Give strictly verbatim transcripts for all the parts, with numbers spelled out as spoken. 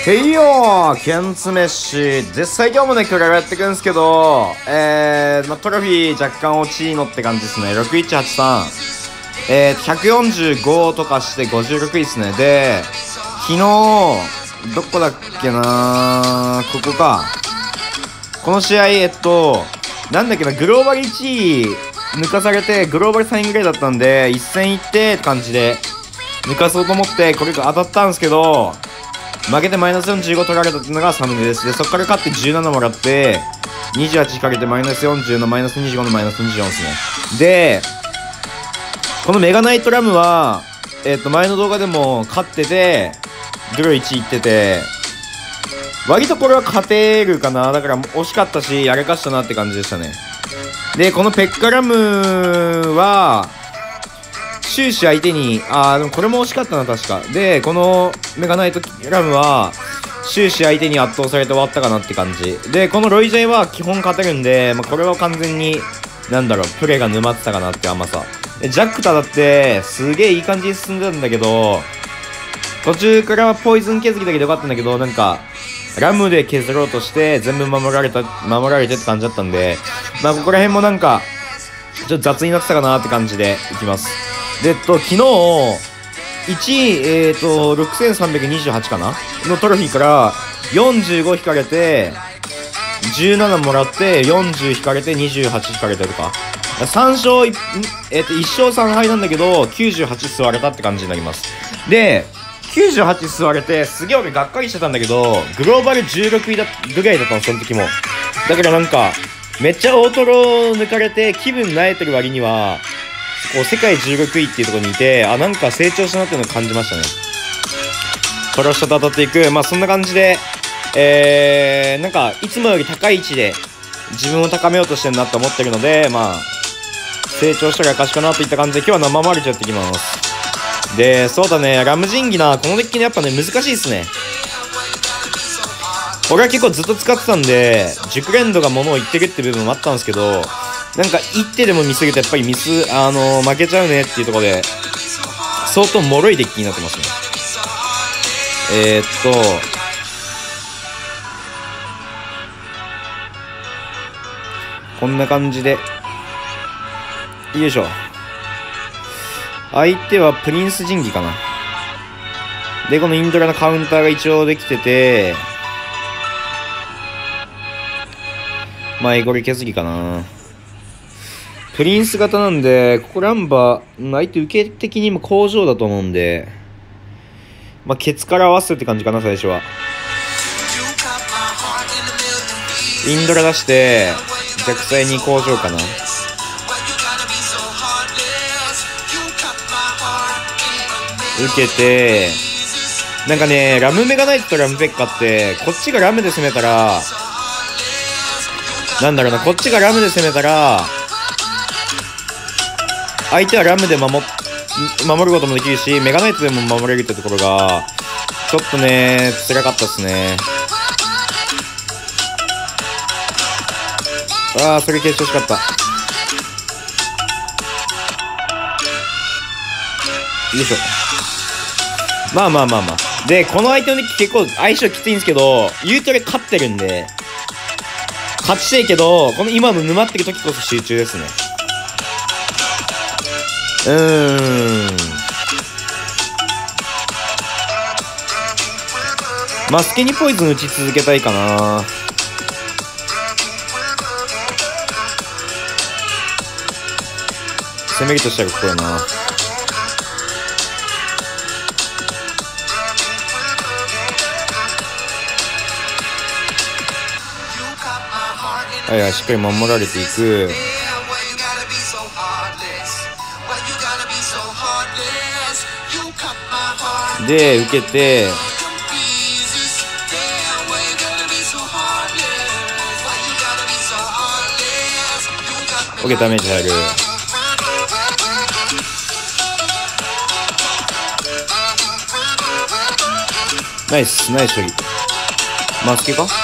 へいよー、ケンツメッシ実際今日もね、クラブやっていくんですけど、えー、まあ、トロフィー若干落ちのって感じですね。ろくいちはちさん。えー、ひゃくよんじゅうごとかしてごじゅうろくいですね。で、昨日、どこだっけなー、ここか。この試合、えっと、なんだっけな、グローバルいちい抜かされて、グローバルさんいぐらいだったんで、一戦行ってって感じで、抜かそうと思って、これが当たったんですけど、負けてマイナスよんじゅうご取られたっていうのがサムネです。で、そこから勝ってじゅうななもらって、にじゅうはち引かれてマイナスよんじゅうのマイナスにじゅうごのマイナスにじゅうよんですね。で、このメガナイトラムは、えっと、前の動画でも勝ってて、ドロいちいってて、割とこれは勝てるかな。だから惜しかったし、やらかしたなって感じでしたね。で、このペッカラムは、終始相手に、あー、でもこれも惜しかったな、確か。で、このメガナイトラムは、終始相手に圧倒されて終わったかなって感じ。で、このロイジェイは基本勝てるんで、まあ、これは完全に、なんだろう、プレーが沼ってたかなって甘さ。で、ジャックタだって、すげえいい感じに進んでたんだけど、途中からポイズン削りだけでよかったんだけど、なんか、ラムで削ろうとして、全部守られた、守られてって感じだったんで、まあ、ここら辺もなんか、ちょっと雑になってたかなって感じでいきます。で、えっと、昨日、いちい、えっと、ろくせんさんびゃくにじゅうはちかなのトロフィーから、よんじゅうご引かれて、じゅうななもらって、よんじゅう引かれて、にじゅうはち引かれてとか。さん勝、えっと、いち勝さん敗なんだけど、きゅうじゅうはち吸われたって感じになります。で、きゅうじゅうはち吸われて、すげえ俺がっかりしてたんだけど、グローバルじゅうろくいだ、ぐらいだったの、その時も。だからなんか、めっちゃ大トロ抜かれて、気分慣れてる割には、こう世界じゅうろくいっていうところにいて、あ、なんか成長したなっていうのを感じましたね。これを下と当たっていく。まあそんな感じで、えー、なんかいつもより高い位置で自分を高めようとしてるなと思ってるので、まあ、成長したらかしかなといった感じで、今日は生マルチやっていきます。で、そうだね、ラムジンギナ、このデッキね、やっぱね、難しいですね。俺は結構ずっと使ってたんで、熟練度が物を言ってるって部分もあったんですけど、なんか一手でもミスるとやっぱりミス、あのー、負けちゃうねっていうところで、相当脆いデッキになってますね。えー、っと、こんな感じで、よいしょ。相手はプリンス神器かな。で、このインドラのカウンターが一応できてて、まあ、エゴリ削りかな。プリンス型なんで、ここランバー、相手受け的にも工場だと思うんで、まあ、ケツから合わせるって感じかな、最初は。インドラ出して、逆サイに工場かな。受けて、なんかね、ラムメガナイトとラムペッカって、こっちがラムで攻めたら、なんだろうな、こっちがラムで攻めたら、相手はラムで守、守ることもできるし、メガナイトでも守れるってところが、ちょっとね、辛かったっすね。ああ、それ消してほしかった。よいしょ。まあまあまあまあ。で、この相手のデッキ結構相性きついんですけど、言うと俺勝ってるんで、勝ちたいけど、この今の沼ってる時こそ集中ですね。うーん。マスケにポイズン打ち続けたいかな。攻めるとしたらここやな。はいはい、しっかり守られていく。で、受けて、オッケー、ダメージ入る。ナイス、ナイス処理。マスケか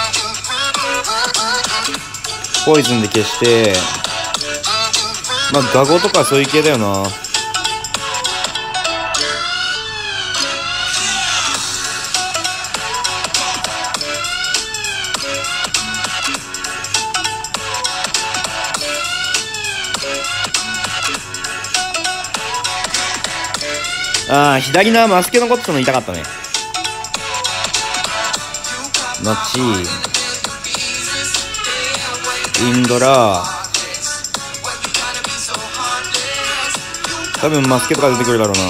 ポイズンで消して、まあ、ガゴとかそういう系だよな。 ああ、左のマスケ残ってたの痛かったね。マッチインドラ多分マスケとか出てくるだろうな。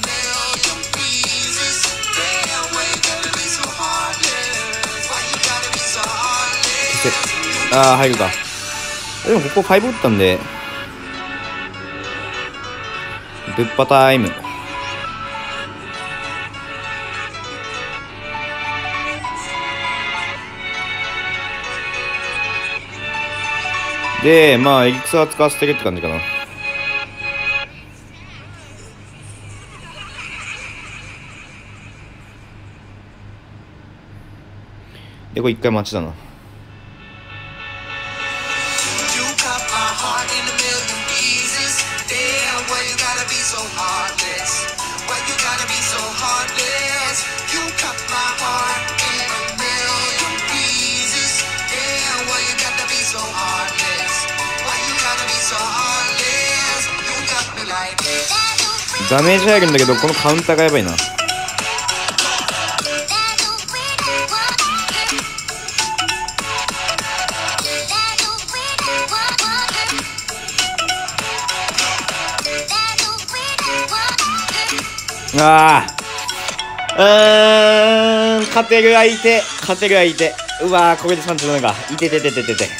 ああ、入るか。でもここご打ったんでぶっぱタイム。で、まあエリクスは使わせてるって感じかな。で、これ一回待ちだな。ダメージ入るんだけど、このカウンターがやばいな。ああ、うーん、勝てる相手、勝てる相手。うわー、これでさんじゅうななか。いてててててて。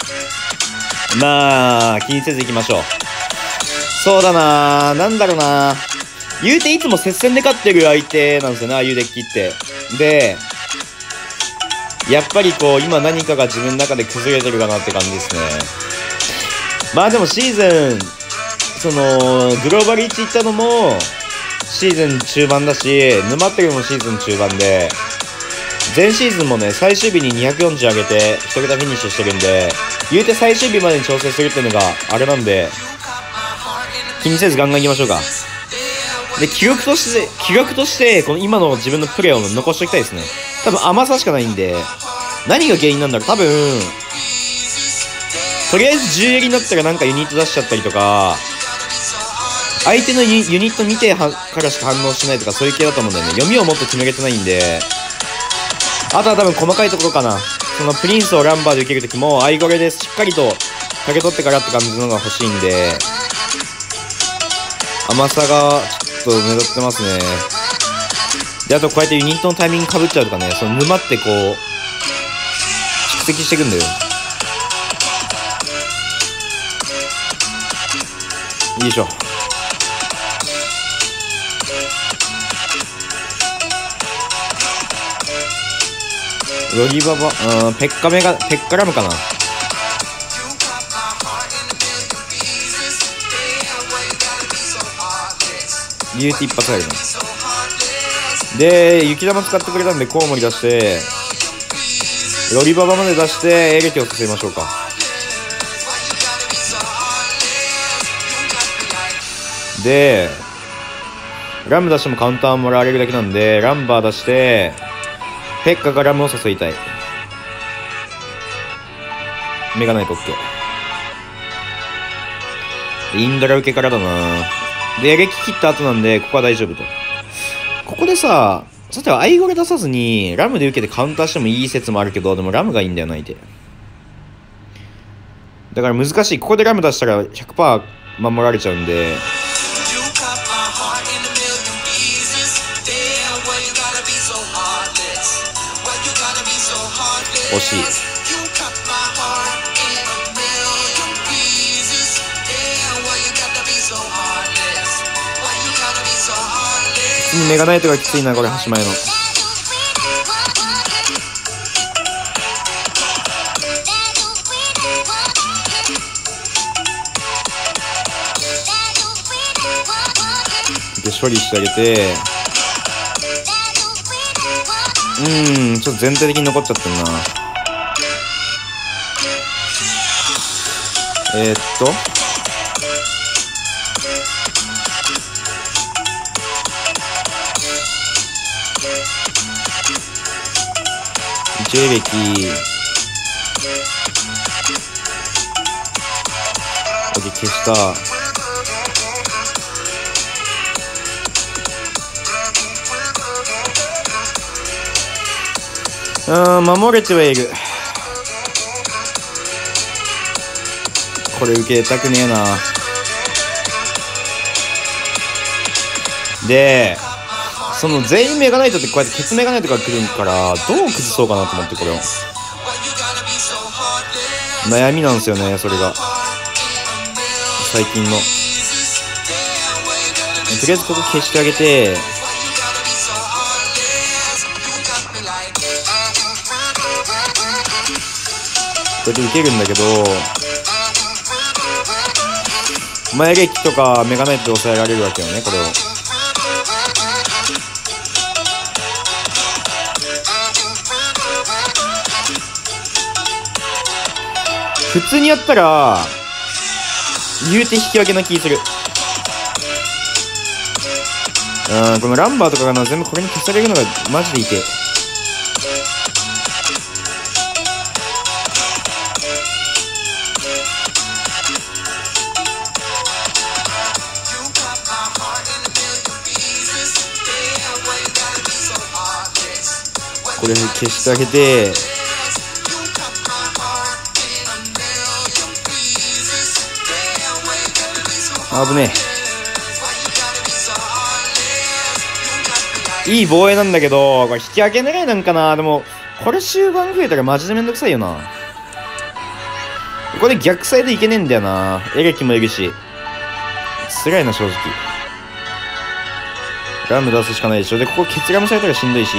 まあ、気にせずいきましょう。そうだなー、なんだろうなー。言うていつも接戦で勝ってる相手なんですよね、ああいうデッキって。で、やっぱりこう、今何かが自分の中で崩れてるかなって感じですね。まあでもシーズン、その、グローバルいち行ったのも、シーズン中盤だし、沼ってるのもシーズン中盤で、前シーズンもね、最終日ににひゃくよんじゅう上げて、一桁フィニッシュしてるんで、言うて最終日までに調整するっていうのがあれなんで、気にせずガンガンいきましょうか。で、記録として、記録として、この今の自分のプレーを残しておきたいですね。多分甘さしかないんで、何が原因なんだろう。多分、とりあえずじゅうエリになったらなんかユニット出しちゃったりとか、相手の ユ, ユニット見てはからしか反応しないとかそういう系だと思うんだよね。読みをもっと決めれてないんで、あとは多分細かいところかな。そのプリンスをランバーで受けるときも、アイゴレでしっかりとかけ取ってからって感じのが欲しいんで、甘さがちょっと目立ってますね。で、あとこうやってユニットのタイミングかぶっちゃうとかね、その沼ってこう、蓄積していくんだよ。よいしょ。ロギババ、うん、ペッカメが、ペッカラムかな。ビューティー一発入るな。で、雪玉使ってくれたんでコウモリ出して、ロリババまで出してエレキをさせましょうか。で、ラム出してもカウンターもらわれるだけなんで、ランバー出して、ペッカがラムを誘いたい。メガナイト OK。インドラ受けからだな。で、エレキ切った後なんで、ここは大丈夫と。ここでさ、さてはアイゴレ出さずに、ラムで受けてカウンターしてもいい説もあるけど、でもラムがいいんだよな、相手。だから難しい。ここでラム出したら ひゃくパーセント 守られちゃうんで。惜しい。普通にメガナイトがきついな、これ、端前の。で、処理してあげて、うーん、ちょっと全体的に残っちゃってるな。えー、っと一エレキ OK 消した。 ーん、守れてはいる。これ受けたくねえな。で、その全員メガナイトってこうやってケツメガナイトが来るからどう崩そうかなと思って、これを悩みなんですよね、それが最近の。とりあえずここ消してあげて、こうやって受けるんだけど、前撃とかメガナイトで抑えられるわけよね、これを。普通にやったら言うて引き分けな気する。うん、このランバーとかがな全部これに消されるのがマジでいて。これ消してあげて、危ねえ。いい防衛なんだけど、これ引き分け狙いなんかな。でもこれ終盤増えたらマジでめんどくさいよな。これ逆サイドいけねえんだよな。エレキもいるし辛いな、正直。ラム出すしかないでしょ。でここケツラムされたらしんどいし、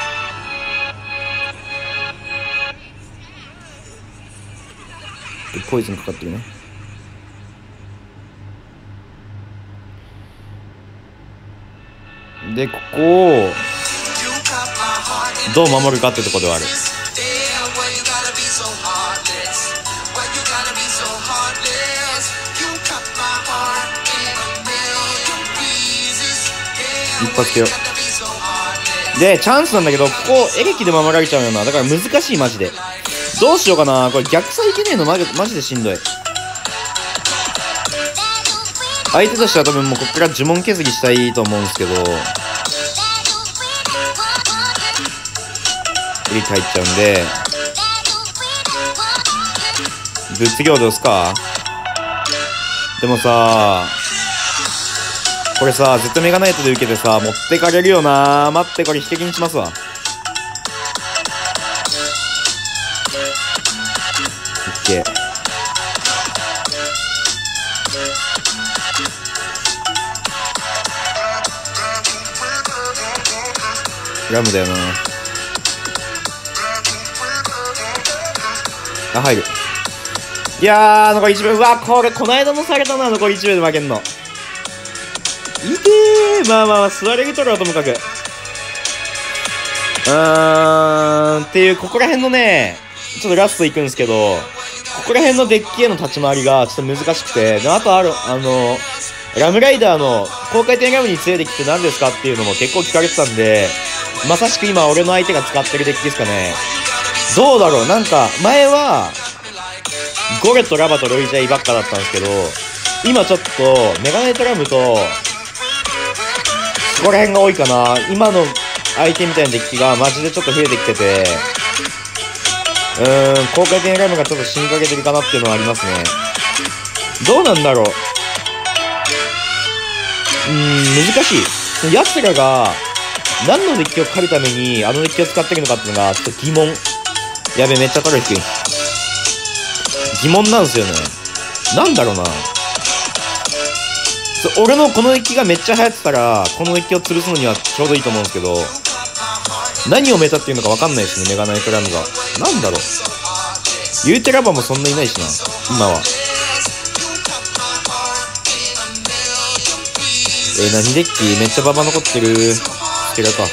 でポイズンかかってるね。でここをどう守るかってとこではある。一発けよ。でチャンスなんだけど、ここエレキで守られちゃうよな。だから難しい、マジで。どうしようかな。これ逆サイいけねえのマジマジでしんどい。相手としては多分もうこっから呪文削りしたいと思うんですけど、エレキ入っちゃうんで、物量どうすか。でもさ、これさ絶対メガナイトで受けてさ持ってかれるよな。待って、これ引きにしますわ。オッケー。ラムだよな。あ、入る。いやー、残りいちびょう。うわ、これこないだもされたな。残りいちびょうで負けんのいてー。まあまあまあ座れるとるはともかく、うーんっていう、ここら辺のねちょっとラストいくんですけど、ここら辺のデッキへの立ち回りがちょっと難しくて、であとあるあのラムライダーの高回転ラムに強いデッキって何ですかっていうのも結構聞かれてたんで、まさしく今俺の相手が使ってるデッキですかね。どうだろう。なんか前はゴレとラバとロイジャイばっかだったんですけど、今ちょっとメガネトラムとここら辺が多いかな。今の相手みたいなデッキがマジでちょっと増えてきてて、うーん高回転ラムがちょっと死にかけてるかなっていうのはありますね。どうなんだろう。うーん難しい。奴らが何のデッキを狩るためにあのデッキを使ってるのかっていうのがちょっと疑問。やべ、めっちゃ高い低い。疑問なんですよね。なんだろうな。俺のこのデッキがめっちゃ流行ってたらこのデッキを潰すのにはちょうどいいと思うんですけど、何をメタっていうのか分かんないですね、メガナイトラムが。なんだろう。言うてラバもそんないないしな今は。えー、何デッキめっちゃババ残ってる。ステラか。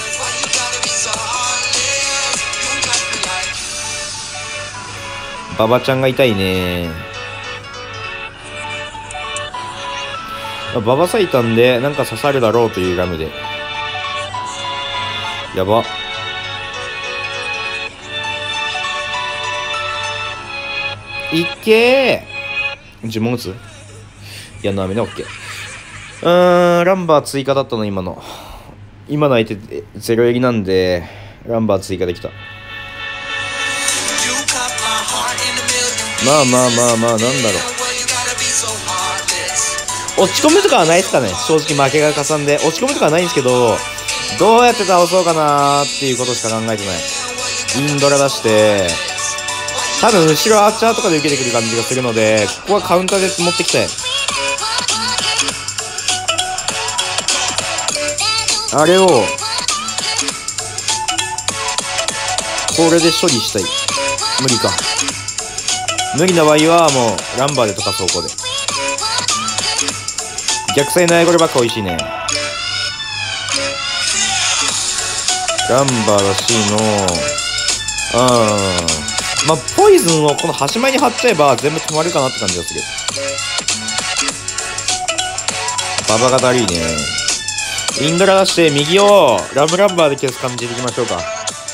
ババちゃんが痛いね。ババ咲いたんでなんか刺さるだろうというラムで。やば。いっけー。呪文打つ。やんの雨ね。オッケー。うーんランバー追加だったの今の。今の相手ゼロエリなんでランバー追加できた。 まあまあまあまあ、なんだろう。落ち込むとかはないですかね。正直負けがかさんで。落ち込むとかはないんですけど、どうやって倒そうかなーっていうことしか考えてない。インドラ出して、多分後ろアーチャーとかで受けてくる感じがするので、ここはカウンターで持ってきたい。あれを、これで処理したい。無理か。無理な場合はもう、ランバーで溶かす方向で。逆サイのアイゴレばっか美味しいね。ランバーらしいの。うん。まあ、ポイズンをこの端前に貼っちゃえば全部止まるかなって感じがする。ババがだるいね。インドラ出して右をラムランバーで消す感じでいきましょうか。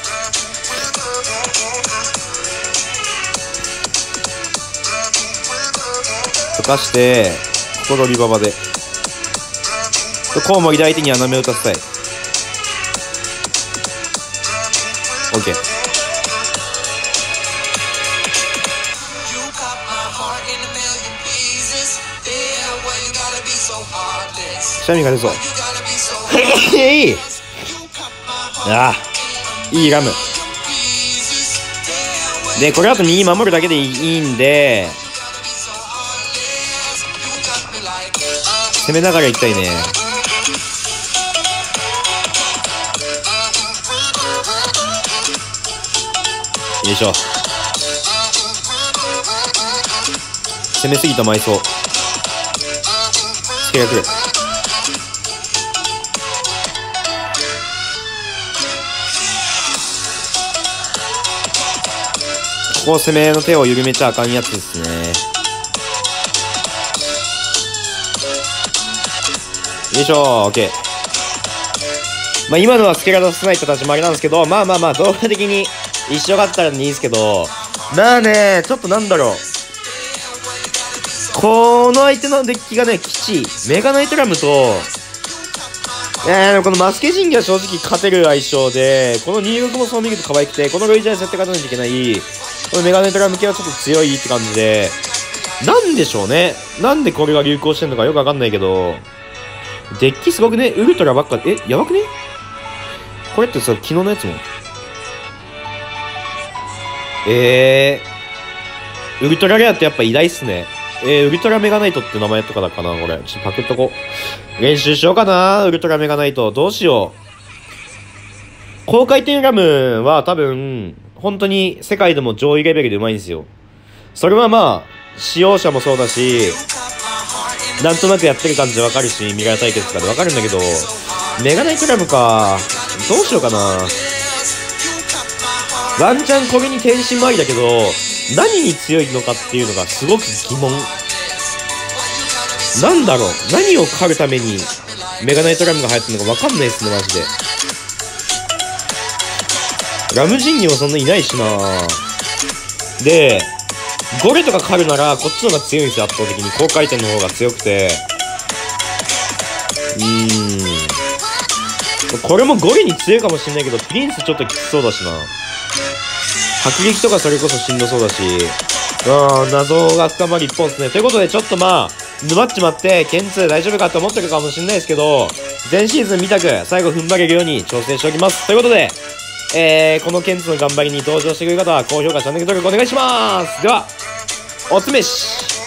溶かして、ここロリババで。コウモリで相手に穴目を打たせたい。オッケー。シャミが出そう。へいああ、いいラム。で、これあと右守るだけでいいんで、攻めながら行きたいね。よいしょ。攻めすぎた埋葬。スケが来る。ここ攻めの手を緩めちゃあかんやつですね。よいしょ、オッケー。まあ今のはスケが出せないって立ち回りなんですけど、まあまあまあ動画的に一緒があったらいいんですけど、まあね、ちょっとなんだろう。この相手のデッキがね、基地、メガナイトラムと、えー、このマスケジンギは正直勝てる相性で、このにじゅうろくもそう見ると可愛くて、このルイジャー設定勝たないといけない、このメガネトラム系はちょっと強いって感じで、なんでしょうね。なんでこれが流行してんのかよくわかんないけど、デッキすごくね、ウルトラばっか、え、やばくねこれってさ、昨日のやつも。えー、ウルトラレアってやっぱ偉大っすね。えー、ウルトラメガナイトって名前とかだかなこれ。ちょっとパクっとこう。練習しようかなウルトラメガナイト。どうしよう。高回転ラムは多分、本当に世界でも上位レベルでうまいんですよ。それはまあ、使用者もそうだし、なんとなくやってる感じでわかるし、ミラー対決とかでわかるんだけど、メガナイトラムか。どうしようかな。ワンチャンこれに転身もありだけど、何に強いのかっていうのがすごく疑問。なんだろう何を狩るためにメガナイトラムが流行ってるのかわかんないですね、マジで。ラムジンギもそんないないしなで、ゴレとか狩るならこっちの方が強いんですよ、圧倒的に。高回転の方が強くて。うーん。これもゴレに強いかもしんないけど、プリンスちょっときつそうだしな。迫撃とかそれこそしんどそうだし、うん、謎が深まる一方ですね。ということで、ちょっとまあ、沼っちまって、剣に大丈夫かって思ってるかもしれないですけど、前シーズン見たく、最後踏ん張れるように調整しておきます。ということで、えー、この剣の頑張りに登場してくれる方は、高評価、チャンネル登録お願いします。では、おつめし